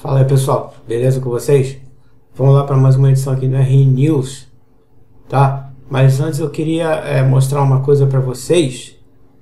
Fala aí, pessoal, beleza com vocês? Vamos lá para mais uma edição aqui do RN News, tá? Mas antes eu queria mostrar uma coisa para vocês.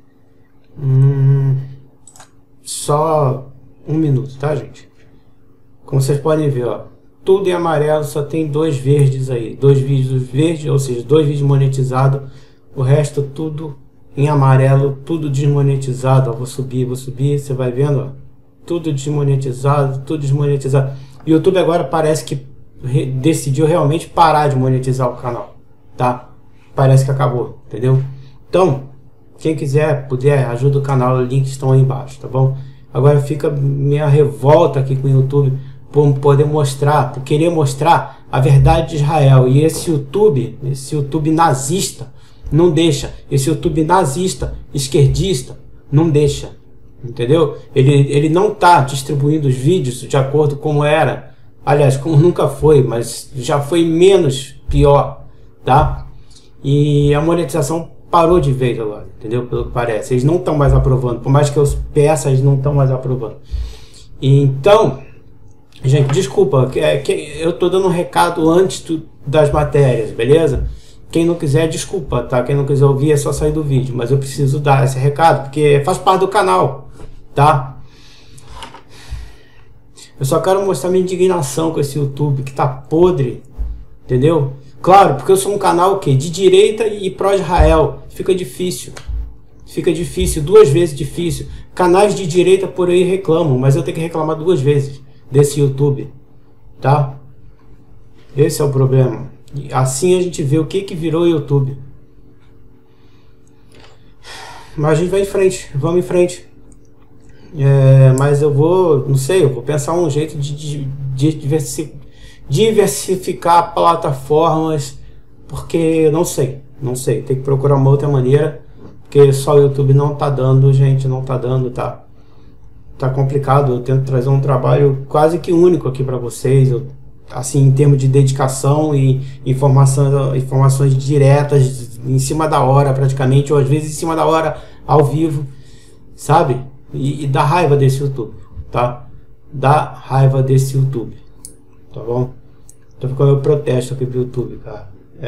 Só um minuto, tá, gente? Como vocês podem ver, ó, tudo em amarelo, só tem dois verdes aí, dois vídeos verdes, ou seja, dois vídeos monetizados. O resto tudo em amarelo, tudo desmonetizado. Ó, vou subir, você vai vendo, ó. Tudo desmonetizado, tudo desmonetizado. O YouTube agora parece que decidiu realmente parar de monetizar o canal, tá? Parece que acabou, entendeu? Então, quem quiser, puder, ajuda o canal, os links estão aí embaixo, tá bom? Agora fica minha revolta aqui com o YouTube por poder mostrar, por querer mostrar a verdade de Israel. E esse YouTube nazista, não deixa. Esse YouTube nazista, esquerdista, não deixa. Entendeu? Ele não está distribuindo os vídeos de acordo como era. Aliás, como nunca foi, mas já foi menos pior, tá? E a monetização parou de vez agora, entendeu? Pelo que parece. Eles não estão mais aprovando. Por mais que eu peça, eles não estão mais aprovando. Então, gente, desculpa. Eu estou dando um recado antes das matérias, beleza? Quem não quiser, desculpa, tá? Quem não quiser ouvir é só sair do vídeo. Mas eu preciso dar esse recado, porque faz parte do canal, tá? Eu só quero mostrar minha indignação com esse YouTube que tá podre, entendeu? Claro, porque eu sou um canal de direita e pró-Israel. Fica difícil, duas vezes difícil. Canais de direita por aí reclamam, mas eu tenho que reclamar duas vezes desse YouTube, tá? Esse é o problema. E assim a gente vê o que virou o YouTube. Mas a gente vai em frente, vamos em frente. Mas eu vou, não sei, eu vou pensar um jeito de diversificar plataformas, porque não sei, tem que procurar uma outra maneira, porque só o YouTube não tá dando, gente, não tá dando, tá complicado. Eu tento trazer um trabalho quase que único aqui para vocês, assim, em termos de dedicação e informações diretas, em cima da hora praticamente, ou às vezes em cima da hora, ao vivo, sabe? E dá raiva desse YouTube, tá? Dá raiva desse YouTube, tá bom? Então fica o meu protesto aqui pro YouTube, cara.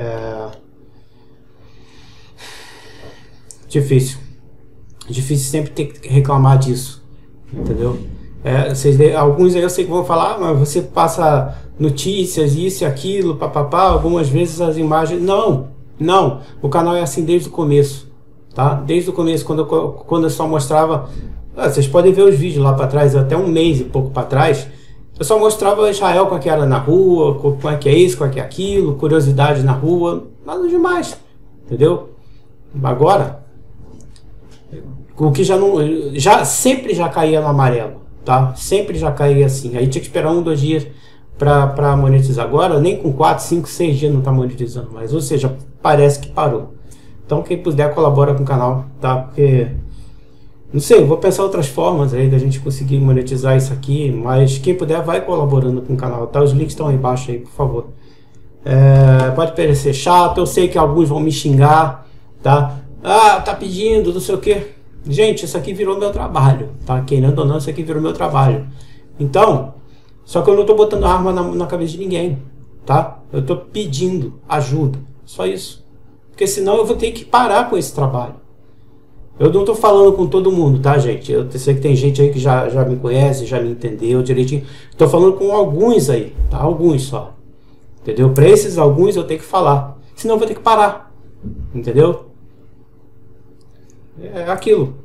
Difícil sempre ter que reclamar disso, entendeu? Alguns aí eu sei que vão falar, mas você passa notícias, isso e aquilo, papapá, algumas vezes as imagens... Não, o canal é assim desde o começo, tá? Desde o começo, quando eu só mostrava... vocês podem ver os vídeos lá para trás, até um mês e pouco para trás, eu só mostrava Israel como é que era na rua, como é que é isso, como é que é aquilo, curiosidade na rua, nada demais, entendeu? Agora, o que sempre já caía no amarelo, tá? Sempre já caía assim, aí tinha que esperar 1, 2 dias para monetizar. Agora nem com 4, 5, 6 dias não tá monetizando mais, ou seja, parece que parou. Então quem puder colabora com o canal, tá? Porque... não sei, eu vou pensar outras formas aí da gente conseguir monetizar isso aqui, mas quem puder vai colaborando com o canal, tá? Os links estão aí embaixo aí, por favor. Pode parecer chato, eu sei que alguns vão me xingar, tá? Tá pedindo, não sei o que. Gente, isso aqui virou meu trabalho, tá? Querendo ou não, isso aqui virou meu trabalho. Então, só que eu não tô botando arma na cabeça de ninguém, tá? Eu tô pedindo ajuda, só isso. Porque senão eu vou ter que parar com esse trabalho. Eu não tô falando com todo mundo, tá, gente? Eu sei que tem gente aí que já me conhece, já me entendeu direitinho. Tô falando com alguns aí, tá? Alguns só. Entendeu? Para esses alguns eu tenho que falar. Senão eu vou ter que parar. Entendeu? É aquilo.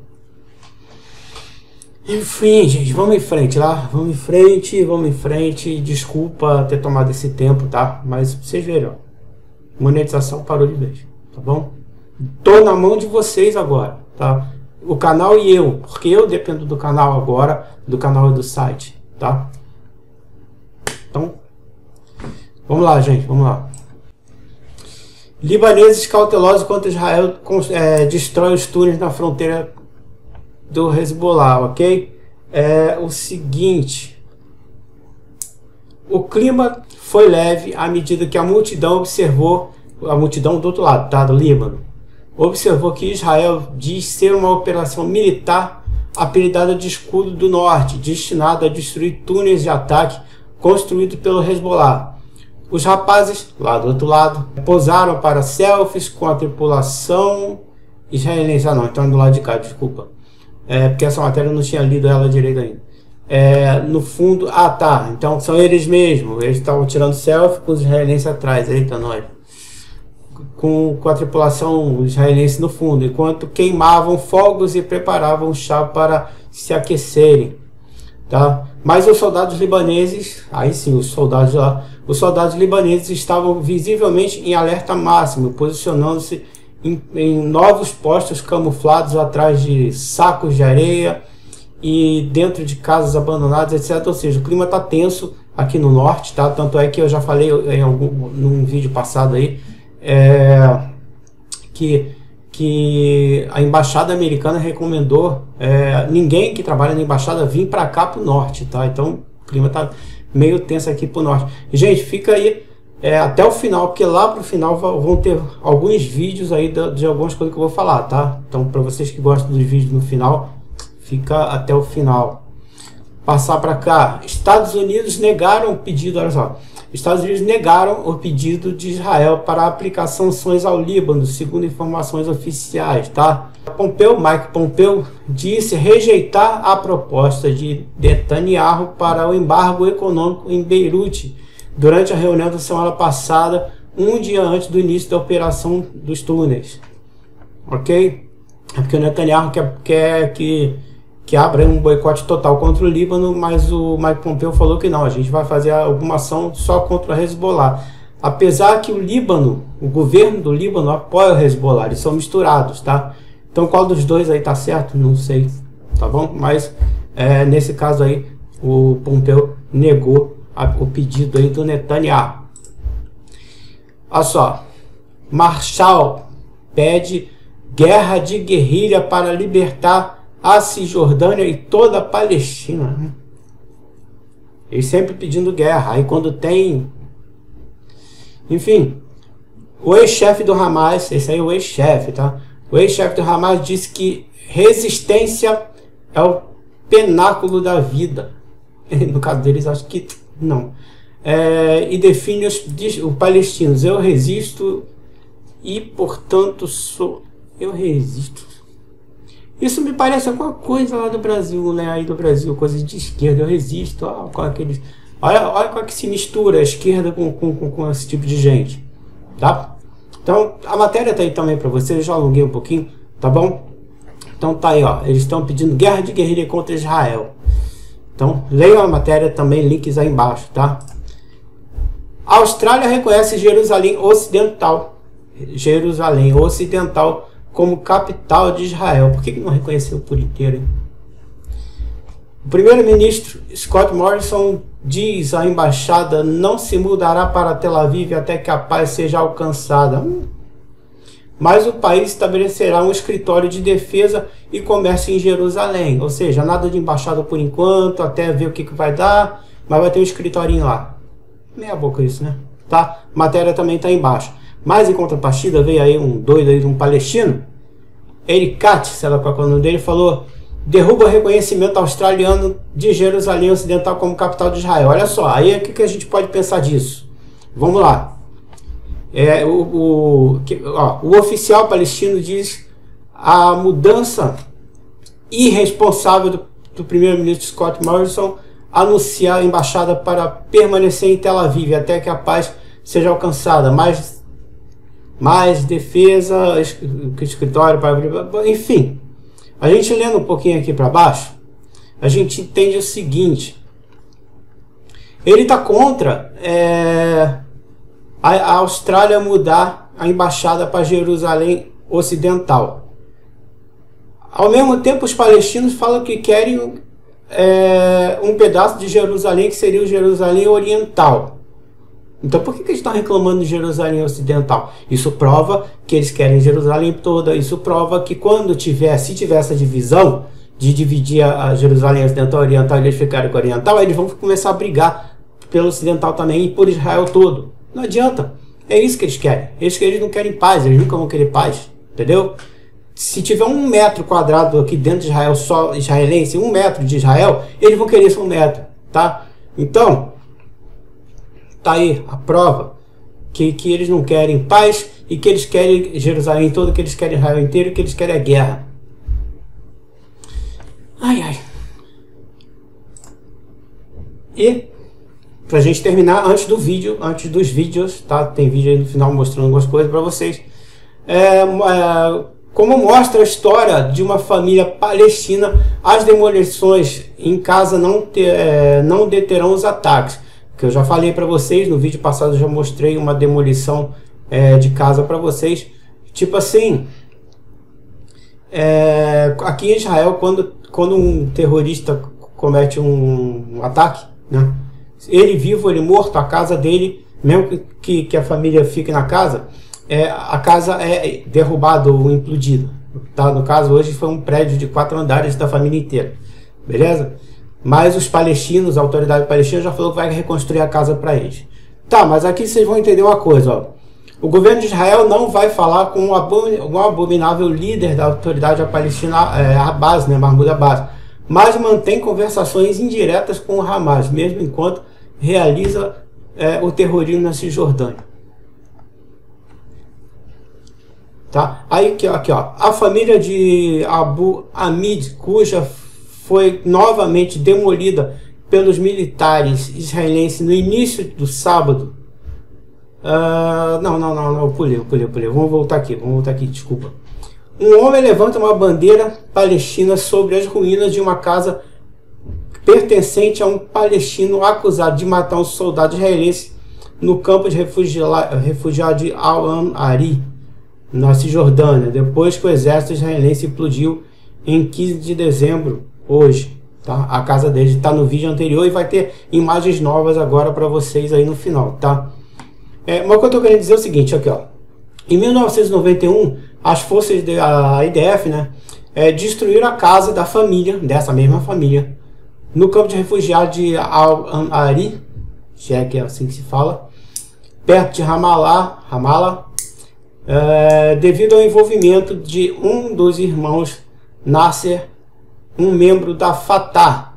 Enfim, gente, vamos em frente lá. Vamos em frente. Desculpa ter tomado esse tempo, tá? Mas vocês verem, ó. Monetização parou de vez, tá bom? Tô na mão de vocês agora, tá? O canal e eu, porque eu dependo do canal agora, do canal e do site, tá? Então, vamos lá, gente, vamos lá. Libaneses cautelosos quanto Israel destrói os túneis na fronteira do Hezbollah, ok? O seguinte, o clima foi leve à medida que a multidão observou, a multidão do outro lado, tá? Do Líbano, observou que Israel diz ser uma operação militar apelidada de Escudo do Norte, destinado a destruir túneis de ataque construídos pelo Hezbollah. Os rapazes, lá do outro lado, posaram para selfies com a tripulação israelense. Ah não, então do lado de cá, desculpa. Porque essa matéria eu não tinha lido ela direito ainda. No fundo, tá, então são eles mesmos. Eles estavam tirando selfie com os israelenses atrás. Eita, nós. Com a tripulação israelense no fundo, enquanto queimavam fogos e preparavam chá para se aquecerem. Tá? Mas os soldados libaneses, aí sim, os soldados libaneses estavam visivelmente em alerta máximo, posicionando-se em novos postos camuflados atrás de sacos de areia e dentro de casas abandonadas, etc. Ou seja, o clima está tenso aqui no norte, tá? Tanto é que eu já falei num vídeo passado aí, que a embaixada americana recomendou ninguém que trabalha na embaixada vir para cá pro norte, tá? Então o clima tá meio tenso aqui pro norte. Gente, fica aí até o final, porque lá pro final vão ter alguns vídeos aí de algumas coisas que eu vou falar, tá? Então para vocês que gostam dos vídeos no final, fica até o final. Passar para cá, Estados Unidos negaram o pedido, olha só. Estados Unidos negaram o pedido de Israel para aplicar sanções ao Líbano, segundo informações oficiais, tá? Mike Pompeo disse rejeitar a proposta de Netanyahu para o embargo econômico em Beirute durante a reunião da semana passada, um dia antes do início da operação dos túneis. Ok? É porque o Netanyahu quer que abra um boicote total contra o Líbano, mas o Mike Pompeo falou que não, a gente vai fazer alguma ação só contra o Hezbollah. Apesar que o governo do Líbano apoia o Hezbollah, eles são misturados, tá? Então qual dos dois aí tá certo? Não sei, tá bom? Mas nesse caso aí, o Pompeo negou o pedido aí do Netanyahu. Olha só, Marshall pede guerra de guerrilha para libertar a Cisjordânia e toda a Palestina. Eles sempre pedindo guerra. Aí quando tem... Enfim, o ex-chefe do Hamas, esse aí é o ex-chefe, tá? O ex-chefe do Hamas disse que resistência é o penáculo da vida. No caso deles, acho que não. E define os palestinos. Eu resisto e, portanto, eu resisto. Isso me parece alguma coisa lá do Brasil, né? Aí do Brasil, coisa de esquerda. Eu resisto. Com aqueles... Olha como é que se mistura a esquerda com esse tipo de gente. Tá? Então, a matéria tá aí também para vocês. Eu já alonguei um pouquinho, tá bom? Então tá aí, ó. Eles estão pedindo guerra de guerrilha contra Israel. Então, leiam a matéria também, links aí embaixo, tá? A Austrália reconhece Jerusalém Ocidental como capital de Israel. Por que não reconheceu por inteiro, hein? O primeiro-ministro Scott Morrison diz a embaixada não se mudará para Tel Aviv até que a paz seja alcançada. Mas o país estabelecerá um escritório de defesa e comércio em Jerusalém. Ou seja, nada de embaixada por enquanto, até ver o que vai dar, mas vai ter um escritorinho lá. Meia boca isso, né? Tá? A matéria também está embaixo. Mas em contrapartida veio aí um doido aí, um palestino, Ericat, sei lá qual é o nome dele, falou: derruba o reconhecimento australiano de Jerusalém Ocidental como capital de Israel. Olha só, aí o que a gente pode pensar disso? Vamos lá. O oficial palestino diz a mudança irresponsável do primeiro-ministro Scott Morrison anunciar a embaixada para permanecer em Tel Aviv até que a paz seja alcançada. Mais defesa, escritório, enfim. A gente lendo um pouquinho aqui para baixo, a gente entende o seguinte: ele está contra a Austrália mudar a embaixada para Jerusalém Ocidental. Ao mesmo tempo, os palestinos falam que querem um pedaço de Jerusalém que seria o Jerusalém Oriental. Então por que eles estão reclamando de Jerusalém Ocidental? Isso prova que eles querem Jerusalém toda. Isso prova que se tiver essa divisão de dividir a Jerusalém Ocidental e Oriental e eles ficarem com a Oriental, aí eles vão começar a brigar pelo Ocidental também e por Israel todo. Não adianta. É isso que eles querem. Eles não querem paz, eles nunca vão querer paz. Entendeu? se tiver 1 metro quadrado aqui dentro de Israel, só israelense, 1 metro de Israel, eles vão querer esse 1 metro, tá? Então, tá aí a prova que eles não querem paz e que eles querem Jerusalém todo, que eles querem Israel inteiro, que eles querem a guerra. Ai, ai. E pra gente terminar, antes dos vídeos, tá? Tem vídeo aí no final mostrando algumas coisas para vocês. Como mostra a história de uma família palestina, as demolições em casa não deterão os ataques. Que eu já falei para vocês, no vídeo passado eu já mostrei uma demolição de casa para vocês. Tipo assim, aqui em Israel, quando um terrorista comete um ataque, né? Ele vivo, ele morto, a casa dele, mesmo que a família fique na casa, a casa é derrubada ou implodida, tá? No caso, hoje foi um prédio de 4 andares da família inteira, beleza? Mas os palestinos, a autoridade palestina já falou que vai reconstruir a casa para eles. Tá, mas aqui vocês vão entender uma coisa, ó. O governo de Israel não vai falar com um abominável líder da autoridade palestina, Abbas, né, Mahmoud Abbas, mas mantém conversações indiretas com o Hamas, mesmo enquanto realiza o terrorismo na Cisjordânia. Tá? Aí aqui, ó, a família de Abu Hamid, cuja foi novamente demolida pelos militares israelenses no início do sábado. Não, pulei. Vamos voltar aqui, desculpa. Um homem levanta uma bandeira palestina sobre as ruínas de uma casa pertencente a um palestino acusado de matar um soldado israelense no campo de refugiados de Al-Ari, na Cisjordânia, depois que o exército israelense explodiu em 15 de dezembro, hoje. Tá? A casa dele está no vídeo anterior e vai ter imagens novas agora para vocês aí no final, tá? Mas o que eu estou querendo dizer é o seguinte, aqui, ó. Em 1991, as forças da IDF, né, destruíram a casa da família, dessa mesma família, no campo de refugiados de Al-Ari, se é que é assim que se fala, perto de Ramallah, devido ao envolvimento de um dos irmãos Nasser, um membro da Fatah,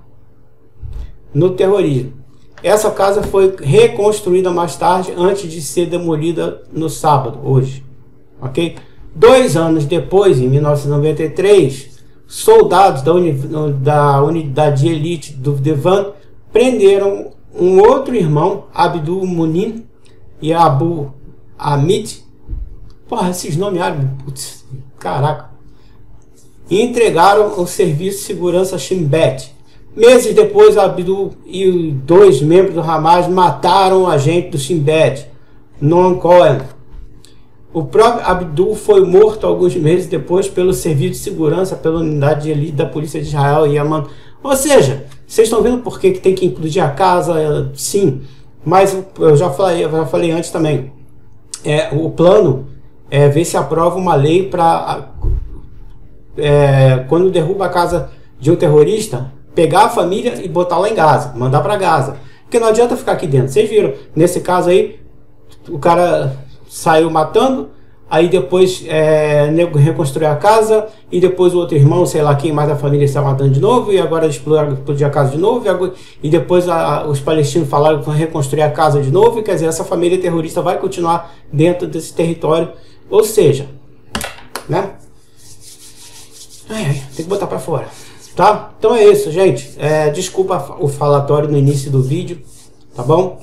no terrorismo. Essa casa foi reconstruída mais tarde, antes de ser demolida no sábado, hoje. Ok? 2 anos depois, em 1993, soldados da unidade de elite do Devan prenderam um outro irmão, Abdul Munin e Abu Hamid. Porra, esses nomes árabes, putz, caraca. E entregaram ao serviço de segurança Shin Bet. Meses depois, Abdul e 2 membros do Hamas mataram o agente do Shin Bet, Noam Cohen. O próprio Abdul foi morto alguns meses depois pelo serviço de segurança, pela unidade de elite da polícia de Israel e Yaman. Ou seja, vocês estão vendo por que tem que implodir a casa? Sim, mas eu já falei antes também. O plano é ver se aprova uma lei para quando derruba a casa de um terrorista, pegar a família e botar lá em Gaza, mandar para Gaza. Porque não adianta ficar aqui dentro. Vocês viram, nesse caso aí, o cara saiu matando, aí depois reconstruiu a casa, e depois o outro irmão, sei lá quem mais da família, está matando de novo, e agora explodiu a casa de novo, e depois os palestinos falaram que vão reconstruir a casa de novo, e quer dizer, essa família terrorista vai continuar dentro desse território. Ou seja, né? Tem que botar para fora. Tá? Então é isso, gente. Desculpa o falatório no início do vídeo, tá bom?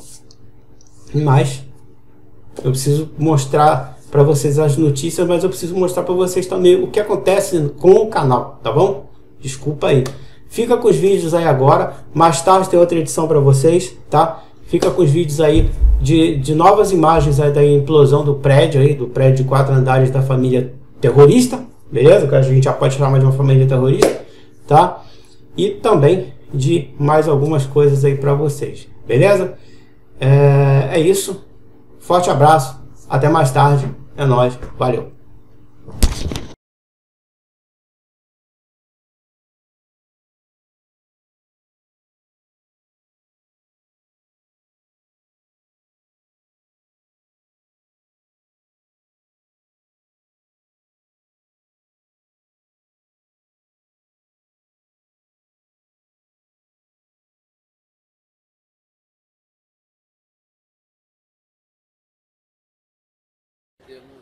Mas eu preciso mostrar para vocês as notícias, mas eu preciso mostrar para vocês também o que acontece com o canal, tá bom? Desculpa aí. Fica com os vídeos aí agora. Mais tarde tem outra edição para vocês, tá? Fica com os vídeos aí de novas imagens aí da implosão do prédio de 4 andares da família terrorista, beleza? Que a gente já pode chamar de uma família terrorista, tá? E também de mais algumas coisas aí para vocês, beleza? É isso. Forte abraço. Até mais tarde. É nóis. Valeu. temos